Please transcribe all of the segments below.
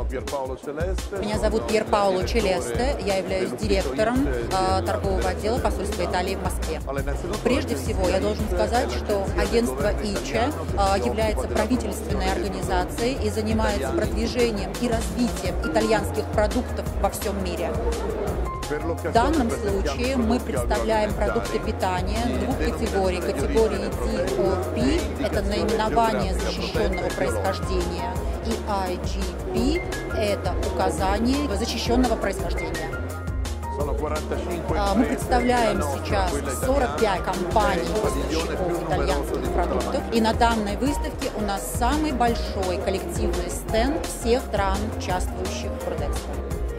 Меня зовут Пьер Паоло Челесте, я являюсь директором торгового отдела посольства Италии в Москве. Прежде всего, я должен сказать, что агентство ИЧЕ является правительственной организацией и занимается продвижением и развитием итальянских продуктов во всем мире. В данном случае мы представляем продукты питания двух категорий. Категории DOP – это наименование защищенного происхождения, и IGP – это указание защищенного происхождения. Мы представляем сейчас 45 компаний поставщиков итальянских продуктов, и на данной выставке у нас самый большой коллективный стенд всех стран, участвующих в Продэкспо.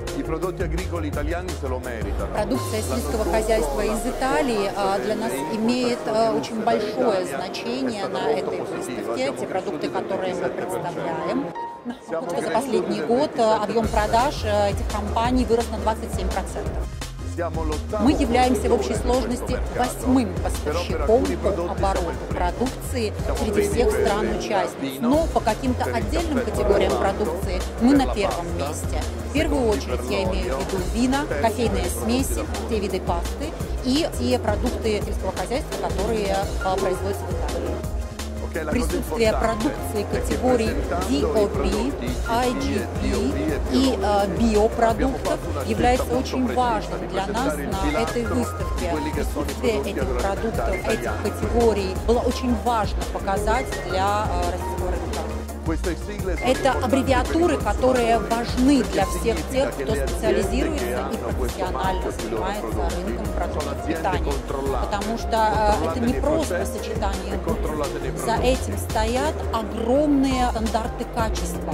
Продукция сельского хозяйства из Италии для нас имеет очень большое значение на этой выставке. Те продукты, которые мы представляем. За последний год объем продаж этих компаний вырос на 27%. Мы являемся в общей сложности 8-м поставщиком по обороту продукции среди всех стран-участниц. Но по каким-то отдельным категориям продукции мы на первом месте. В первую очередь я имею в виду вина, кофейные смеси, те виды пасты и те продукты сельского хозяйства, которые производятся в Италии. Присутствие продукции категорий DOP, IGP и биопродуктов является очень важным для нас на этой выставке. Присутствие этих продуктов, этих категорий было очень важно показать для российского рынка. Это аббревиатуры, которые важны для всех тех, кто специализируется и профессионально занимается рынком продуктов питания. Потому что это не просто сочетание букв. За этим стоят огромные стандарты качества.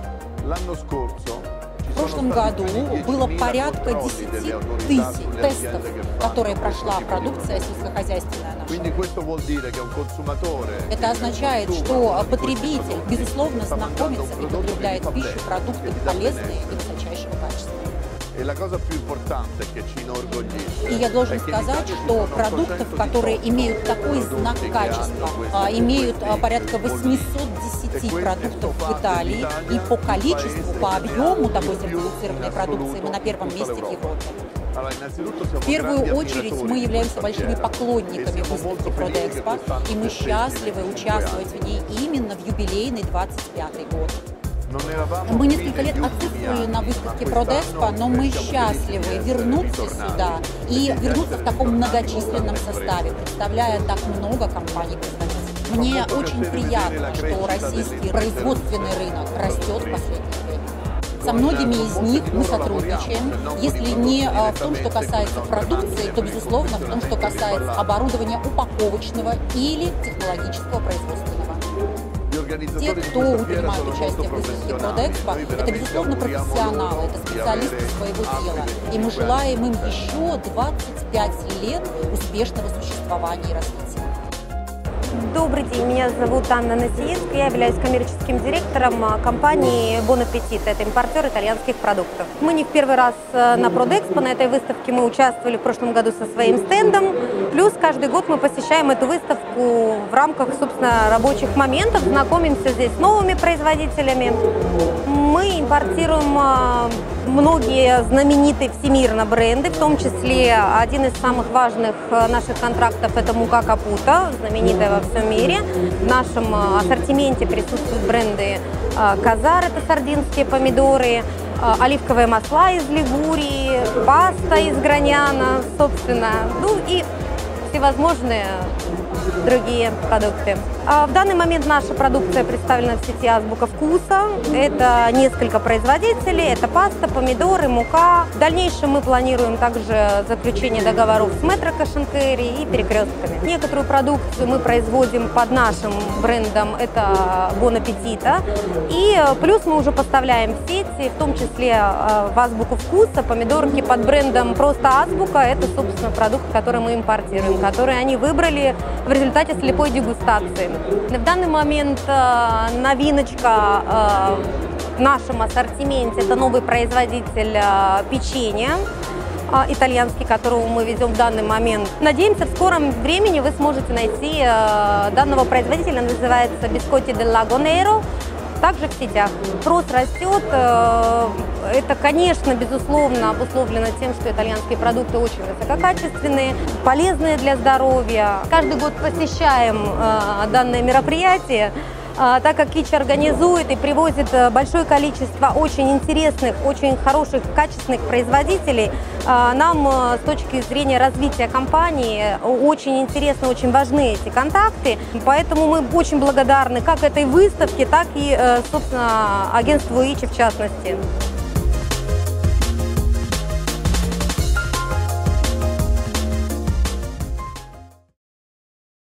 В прошлом году было порядка 10 тысяч тестов, которые прошла продукция сельскохозяйственная наша. Это означает, что потребитель, безусловно, знакомится и потребляет пищу, продукты полезные и высочайшего качества. И я должен сказать, что продуктов, которые имеют такой знак качества, имеют порядка 810 продуктов в Италии, и по количеству, по объему такой сертифицированной продукции мы на первом месте в Европе. В первую очередь мы являемся большими поклонниками выставки Продэкспо, и мы счастливы участвовать в ней именно в юбилейный 25-й год. Мы несколько лет отсутствовали на выставке Продэкспо, но мы счастливы вернуться сюда и вернуться в таком многочисленном составе, представляя так много компаний-производителей. Мне очень приятно, что российский производственный рынок растет в последнее время. Со многими из них мы сотрудничаем. Если не в том, что касается продукции, то, безусловно, в том, что касается оборудования упаковочного или технологического производственного. Те, кто принимает участие в выставке Продэкспо, это, безусловно, профессионалы, это специалисты своего дела. И мы желаем им еще 25 лет успешного существования и развития. Добрый день, меня зовут Анна Насиевская, я являюсь коммерческим директором компании Bon Appetit, это импортер итальянских продуктов. Мы не в первый раз на Продэкспо, на этой выставке мы участвовали в прошлом году со своим стендом, плюс каждый год мы посещаем эту выставку в рамках, собственно, рабочих моментов, знакомимся здесь с новыми производителями. Мы импортируем многие знаменитые всемирно бренды, в том числе один из самых важных наших контрактов – это мука Капуто, знаменитая во всем мире. В нашем ассортименте присутствуют бренды Казар, это сардинские помидоры, оливковые масла из Лигурии, паста из Граняна, собственно, ну и всевозможные другие продукты. В данный момент наша продукция представлена в сети «Азбука вкуса». Это несколько производителей, это паста, помидоры, мука. В дальнейшем мы планируем также заключение договоров с Метро Кэш-энд-Кэрри и Перекрестками. Некоторую продукцию мы производим под нашим брендом, это Bon Appetit. И плюс мы уже поставляем в сети, в том числе в «Азбуку вкуса», помидорки под брендом просто «Азбука». Это, собственно, продукт, который мы импортируем, который они выбрали в результате слепой дегустации. В данный момент новиночка в нашем ассортименте – это новый производитель печенья итальянский, которого мы ведем в данный момент. Надеемся, в скором времени вы сможете найти данного производителя, называется Biscotti del Lago Nero. также в сетях. Спрос растет. Это, конечно, безусловно обусловлено тем, что итальянские продукты очень высококачественные, полезные для здоровья. Каждый год посещаем данное мероприятие, так как Кичи организует и привозит большое количество очень интересных, очень хороших, качественных производителей. Нам с точки зрения развития компании очень интересны, очень важны эти контакты. Поэтому мы очень благодарны как этой выставке, так и, собственно, агентству ИЧИ в частности.